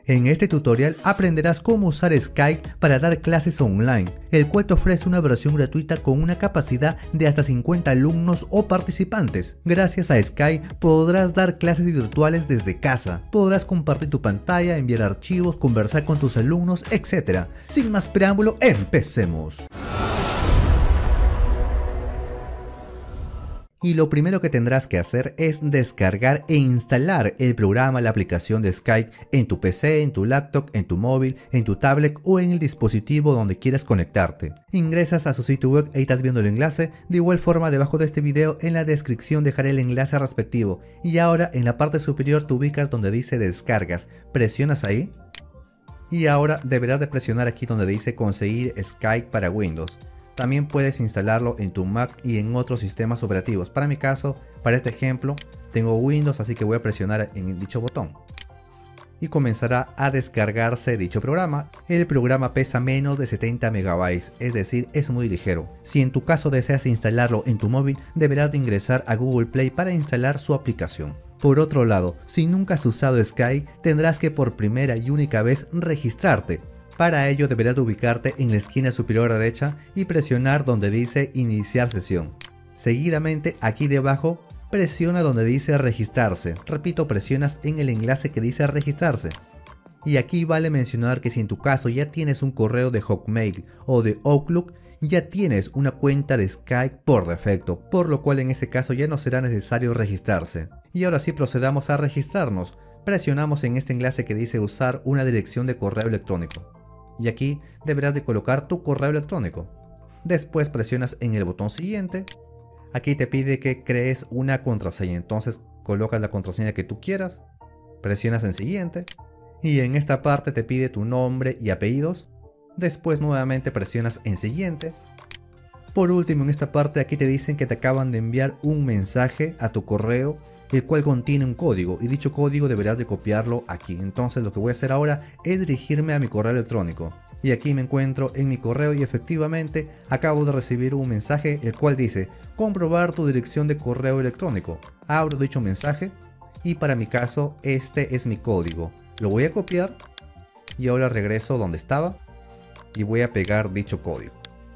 En este tutorial aprenderás cómo usar Skype para dar clases online, el cual te ofrece una versión gratuita con una capacidad de hasta 50 alumnos o participantes. Gracias a Skype podrás dar clases virtuales desde casa, podrás compartir tu pantalla, enviar archivos, conversar con tus alumnos, etc. Sin más preámbulo, empecemos. Y lo primero que tendrás que hacer es descargar e instalar el programa, la aplicación de Skype en tu PC, en tu laptop, en tu móvil, en tu tablet o en el dispositivo donde quieras conectarte. Ingresas a su sitio web, ahí estás viendo el enlace. De igual forma, debajo de este video en la descripción dejaré el enlace respectivo. Y ahora en la parte superior te ubicas donde dice descargas, presionas ahí. Y ahora deberás de presionar aquí donde dice conseguir Skype para Windows. También puedes instalarlo en tu Mac y en otros sistemas operativos. Para mi caso, para este ejemplo, tengo Windows, así que voy a presionar en dicho botón. Y comenzará a descargarse dicho programa. El programa pesa menos de 70 MB, es decir, es muy ligero. Si en tu caso deseas instalarlo en tu móvil, deberás de ingresar a Google Play para instalar su aplicación. Por otro lado, si nunca has usado Skype, tendrás que por primera y única vez registrarte. Para ello deberás de ubicarte en la esquina superior derecha y presionar donde dice iniciar sesión. Seguidamente aquí debajo presiona donde dice registrarse. Repito, presionas en el enlace que dice registrarse. Y aquí vale mencionar que si en tu caso ya tienes un correo de Hotmail o de Outlook, ya tienes una cuenta de Skype por defecto, por lo cual en ese caso ya no será necesario registrarse. Y ahora sí procedamos a registrarnos. Presionamos en este enlace que dice usar una dirección de correo electrónico. Y aquí deberás de colocar tu correo electrónico. Después presionas en el botón siguiente. Aquí te pide que crees una contraseña, entonces colocas la contraseña que tú quieras. Presionas en siguiente. Y en esta parte te pide tu nombre y apellidos. Después nuevamente presionas en siguiente. Por último, en esta parte aquí te dicen que te acaban de enviar un mensaje a tu correo, el cual contiene un código, y dicho código deberás de copiarlo aquí. Entonces lo que voy a hacer ahora es dirigirme a mi correo electrónico. Y aquí me encuentro en mi correo y efectivamente acabo de recibir un mensaje el cual dice comprobar tu dirección de correo electrónico. Abro dicho mensaje y para mi caso este es mi código. Lo voy a copiar y ahora regreso donde estaba y voy a pegar dicho código.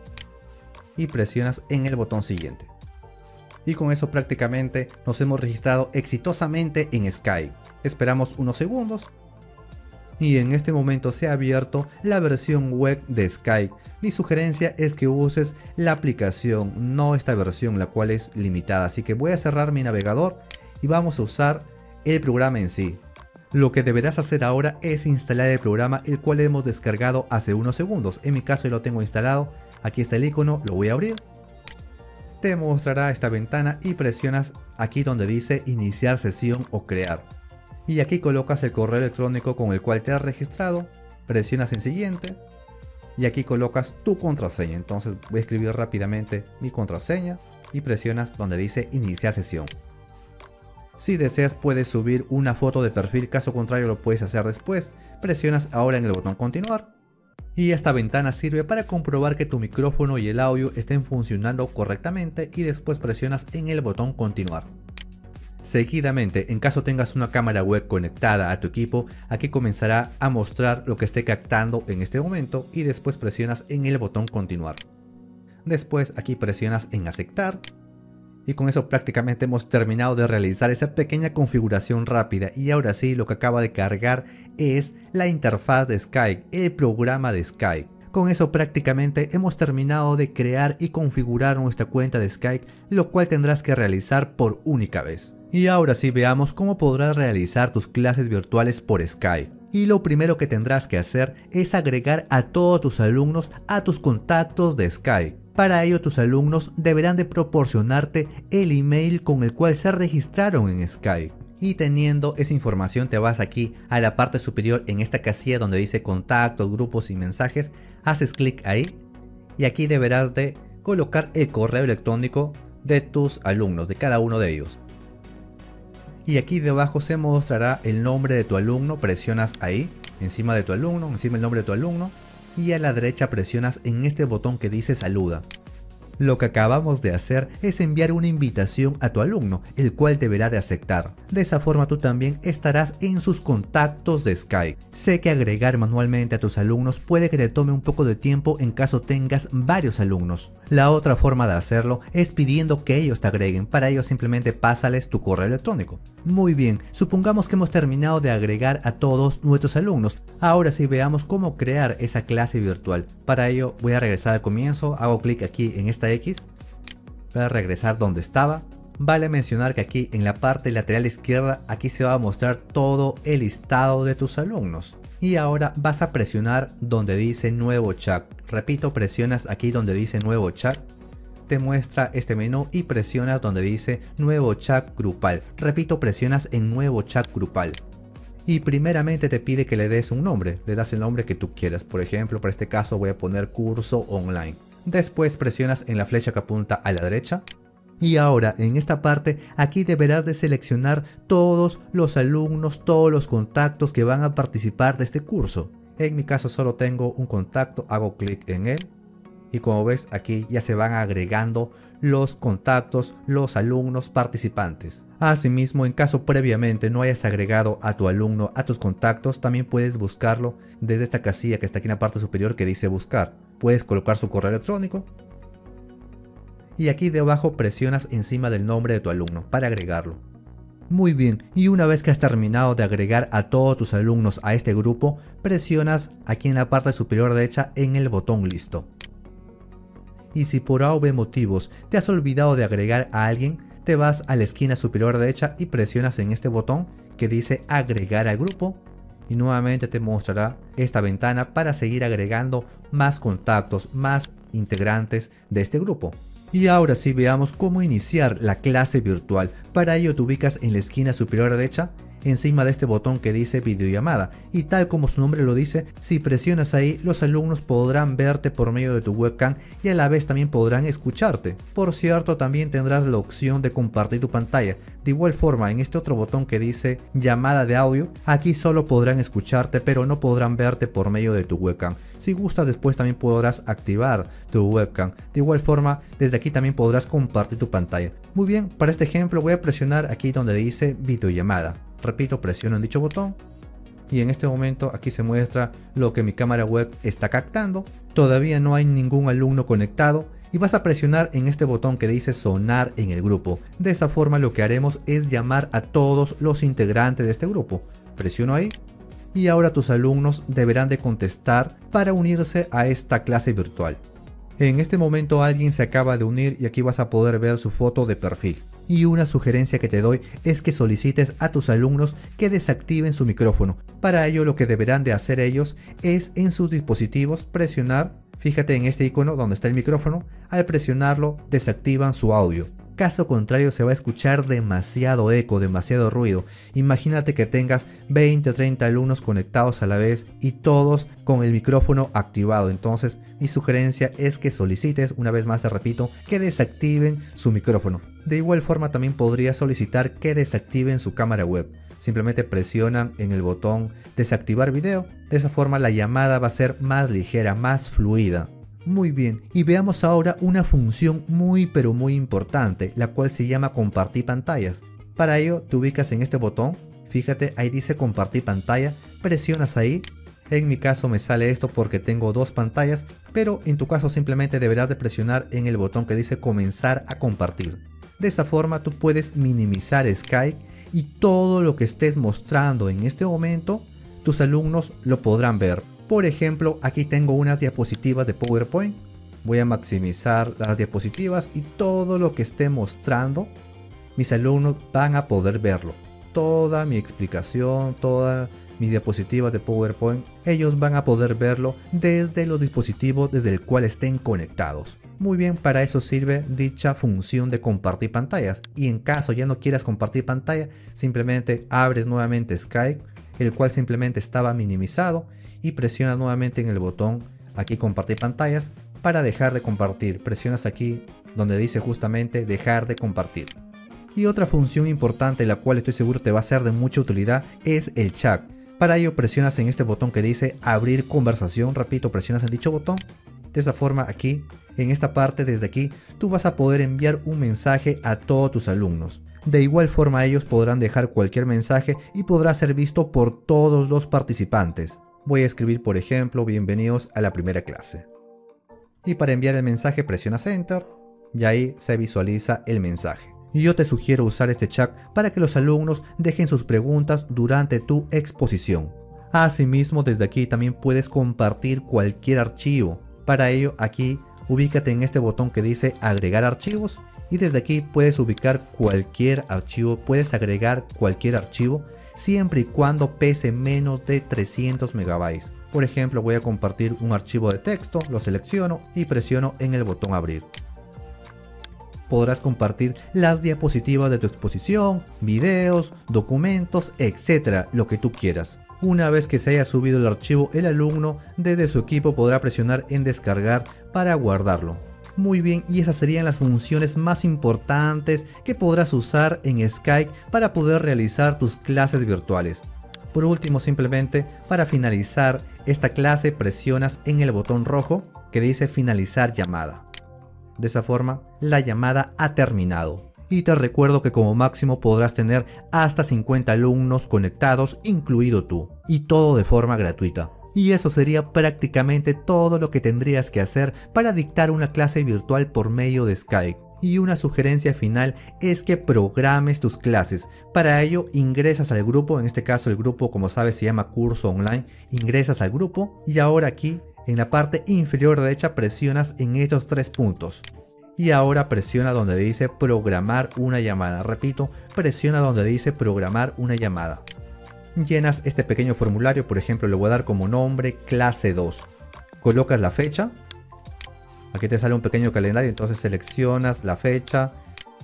Y presionas en el botón siguiente. Y con eso prácticamente nos hemos registrado exitosamente en Skype. Esperamos unos segundos. Y en este momento se ha abierto la versión web de Skype. Mi sugerencia es que uses la aplicación, no esta versión, la cual es limitada. Así que voy a cerrar mi navegador y vamos a usar el programa en sí. Lo que deberás hacer ahora es instalar el programa, el cual hemos descargado hace unos segundos. En mi caso ya lo tengo instalado. Aquí está el icono, lo voy a abrir. Te mostrará esta ventana y presionas aquí donde dice iniciar sesión o crear. Y aquí colocas el correo electrónico con el cual te has registrado, presionas en siguiente y aquí colocas tu contraseña. Entonces voy a escribir rápidamente mi contraseña y presionas donde dice iniciar sesión. Si deseas puedes subir una foto de perfil, caso contrario lo puedes hacer después. Presionas ahora en el botón continuar. Y esta ventana sirve para comprobar que tu micrófono y el audio estén funcionando correctamente y después presionas en el botón continuar. Seguidamente, en caso tengas una cámara web conectada a tu equipo, aquí comenzará a mostrar lo que esté captando en este momento y después presionas en el botón continuar. Después aquí presionas en aceptar. Y con eso prácticamente hemos terminado de realizar esa pequeña configuración rápida y ahora sí lo que acaba de cargar es la interfaz de Skype, el programa de Skype. Con eso prácticamente hemos terminado de crear y configurar nuestra cuenta de Skype, lo cual tendrás que realizar por única vez. Y ahora sí veamos cómo podrás realizar tus clases virtuales por Skype. Y lo primero que tendrás que hacer es agregar a todos tus alumnos a tus contactos de Skype. Para ello tus alumnos deberán de proporcionarte el email con el cual se registraron en Skype. Y teniendo esa información te vas aquí a la parte superior en esta casilla donde dice contactos, grupos y mensajes. Haces clic ahí y aquí deberás de colocar el correo electrónico de tus alumnos, de cada uno de ellos. Y aquí debajo se mostrará el nombre de tu alumno, presionas ahí, encima de tu alumno, encima el nombre de tu alumno. Y a la derecha presionas en este botón que dice saluda. Lo que acabamos de hacer es enviar una invitación a tu alumno, el cual deberá de aceptar. De esa forma tú también estarás en sus contactos de Skype. Sé que agregar manualmente a tus alumnos puede que te tome un poco de tiempo en caso tengas varios alumnos. La otra forma de hacerlo es pidiendo que ellos te agreguen. Para ello simplemente pásales tu correo electrónico. Muy bien, supongamos que hemos terminado de agregar a todos nuestros alumnos. Ahora sí veamos cómo crear esa clase virtual. Para ello voy a regresar al comienzo, hago clic aquí en esta X para regresar donde estaba. Vale mencionar que aquí en la parte lateral izquierda aquí se va a mostrar todo el listado de tus alumnos. Y ahora vas a presionar donde dice nuevo chat. Repito, presionas aquí donde dice nuevo chat. Te muestra este menú y presionas donde dice nuevo chat grupal. Repito, presionas en nuevo chat grupal. Y primeramente te pide que le des un nombre. Le das el nombre que tú quieras. Por ejemplo, para este caso voy a poner curso online. Después presionas en la flecha que apunta a la derecha. Y ahora en esta parte aquí deberás de seleccionar todos los alumnos, todos los contactos que van a participar de este curso. En mi caso solo tengo un contacto, hago clic en él. Y como ves aquí ya se van agregando los contactos, los alumnos participantes. Asimismo, en caso previamente no hayas agregado a tu alumno a tus contactos, también puedes buscarlo desde esta casilla que está aquí en la parte superior que dice buscar. Puedes colocar su correo electrónico y aquí debajo presionas encima del nombre de tu alumno para agregarlo. Muy bien, y una vez que has terminado de agregar a todos tus alumnos a este grupo, presionas aquí en la parte superior derecha en el botón listo. Y si por A o B motivos te has olvidado de agregar a alguien, te vas a la esquina superior derecha y presionas en este botón que dice agregar al grupo y nuevamente te mostrará esta ventana para seguir agregando más contactos, más integrantes de este grupo. Y ahora sí veamos cómo iniciar la clase virtual. Para ello te ubicas en la esquina superior derecha encima de este botón que dice videollamada y tal como su nombre lo dice, si presionas ahí los alumnos podrán verte por medio de tu webcam y a la vez también podrán escucharte. Por cierto, también tendrás la opción de compartir tu pantalla. De igual forma, en este otro botón que dice llamada de audio, aquí solo podrán escucharte pero no podrán verte por medio de tu webcam. Si gustas después también podrás activar tu webcam. De igual forma, desde aquí también podrás compartir tu pantalla. Muy bien, para este ejemplo voy a presionar aquí donde dice videollamada. Repito, presiono en dicho botón y en este momento aquí se muestra lo que mi cámara web está captando. Todavía no hay ningún alumno conectado y vas a presionar en este botón que dice sonar en el grupo. De esa forma lo que haremos es llamar a todos los integrantes de este grupo. Presiono ahí y ahora tus alumnos deberán de contestar para unirse a esta clase virtual. En este momento alguien se acaba de unir y aquí vas a poder ver su foto de perfil. Y una sugerencia que te doy es que solicites a tus alumnos que desactiven su micrófono. Para ello lo que deberán de hacer ellos es en sus dispositivos presionar, fíjate en este icono donde está el micrófono, al presionarlo desactivan su audio. Caso contrario se va a escuchar demasiado eco, demasiado ruido. Imagínate que tengas 20 o 30 alumnos conectados a la vez y todos con el micrófono activado. Entonces mi sugerencia es que solicites, una vez más te repito, que desactiven su micrófono. De igual forma también podrías solicitar que desactiven su cámara web. Simplemente presionan en el botón desactivar video. De esa forma la llamada va a ser más ligera, más fluida. Muy bien, y veamos ahora una función muy pero muy importante, la cual se llama compartir pantallas. Para ello te ubicas en este botón, fíjate ahí dice compartir pantalla, presionas ahí. En mi caso me sale esto porque tengo dos pantallas, pero en tu caso simplemente deberás de presionar en el botón que dice comenzar a compartir. De esa forma tú puedes minimizar Skype y todo lo que estés mostrando en este momento, tus alumnos lo podrán ver. Por ejemplo, aquí tengo unas diapositivas de PowerPoint. Voy a maximizar las diapositivas y todo lo que esté mostrando, mis alumnos van a poder verlo. Toda mi explicación, todas mis diapositivas de PowerPoint, ellos van a poder verlo desde los dispositivos desde el cual estén conectados. Muy bien, para eso sirve dicha función de compartir pantallas. Y en caso ya no quieras compartir pantalla, simplemente abres nuevamente Skype, el cual simplemente estaba minimizado, y presionas nuevamente en el botón aquí compartir pantallas para dejar de compartir. Presionas aquí donde dice justamente dejar de compartir. Y otra función importante, la cual estoy seguro te va a ser de mucha utilidad, es el chat. Para ello presionas en este botón que dice abrir conversación. Repito, presionas en dicho botón. De esa forma aquí En esta parte desde aquí tú vas a poder enviar un mensaje a todos tus alumnos. De igual forma ellos podrán dejar cualquier mensaje y podrá ser visto por todos los participantes. Voy a escribir por ejemplo bienvenidos a la primera clase. Y para enviar el mensaje presionas Enter y ahí se visualiza el mensaje. Y yo te sugiero usar este chat para que los alumnos dejen sus preguntas durante tu exposición. Asimismo desde aquí también puedes compartir cualquier archivo. Para ello aquí ubícate en este botón que dice agregar archivos. Y desde aquí puedes ubicar cualquier archivo, puedes agregar cualquier archivo siempre y cuando pese menos de 300 megabytes. Por ejemplo, voy a compartir un archivo de texto, lo selecciono y presiono en el botón abrir. Podrás compartir las diapositivas de tu exposición, videos, documentos, etcétera, lo que tú quieras. Una vez que se haya subido el archivo, el alumno desde su equipo podrá presionar en descargar para guardarlo. Muy bien, y esas serían las funciones más importantes que podrás usar en Skype para poder realizar tus clases virtuales. Por último, simplemente para finalizar esta clase presionas en el botón rojo que dice finalizar llamada. De esa forma, la llamada ha terminado. Y te recuerdo que como máximo podrás tener hasta 50 alumnos conectados, incluido tú, y todo de forma gratuita. Y eso sería prácticamente todo lo que tendrías que hacer para dictar una clase virtual por medio de Skype. Y una sugerencia final es que programes tus clases. Para ello ingresas al grupo, en este caso el grupo como sabes se llama curso online, ingresas al grupo y ahora aquí en la parte inferior derecha presionas en estos 3 puntos. Y ahora presiona donde dice programar una llamada. Repito, presiona donde dice programar una llamada. Llenas este pequeño formulario, por ejemplo le voy a dar como nombre clase 2. Colocas la fecha. Aquí te sale un pequeño calendario, entonces seleccionas la fecha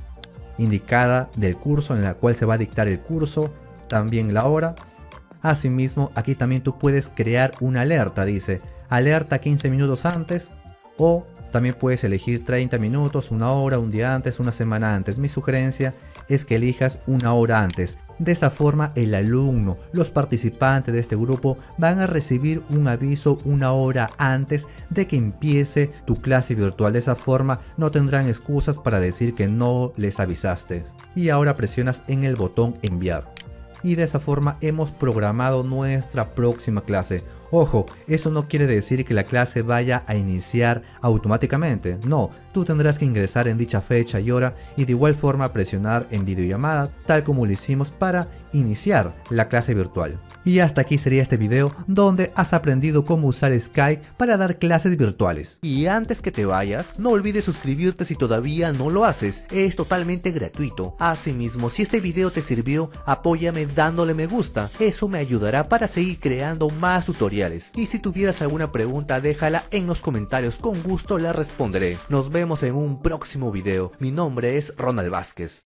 indicada del curso en la cual se va a dictar el curso, también la hora. Asimismo, aquí también tú puedes crear una alerta, dice alerta 15 minutos antes o también puedes elegir 30 minutos, una hora, un día antes, una semana antes. Mi sugerencia es que elijas una hora antes. De esa forma el alumno, los participantes de este grupo van a recibir un aviso una hora antes de que empiece tu clase virtual. De esa forma no tendrán excusas para decir que no les avisaste. Y ahora presionas en el botón enviar. Y de esa forma hemos programado nuestra próxima clase. Ojo, eso no quiere decir que la clase vaya a iniciar automáticamente. No, tú tendrás que ingresar en dicha fecha y hora y de igual forma presionar en videollamada, tal como lo hicimos para iniciar la clase virtual. Y hasta aquí sería este video donde has aprendido cómo usar Skype para dar clases virtuales. Y antes que te vayas, no olvides suscribirte si todavía no lo haces, es totalmente gratuito. Asimismo, si este video te sirvió, apóyame dándole me gusta, eso me ayudará para seguir creando más tutoriales. Y si tuvieras alguna pregunta, déjala en los comentarios, con gusto la responderé. Nos vemos en un próximo video, mi nombre es Ronald Vázquez.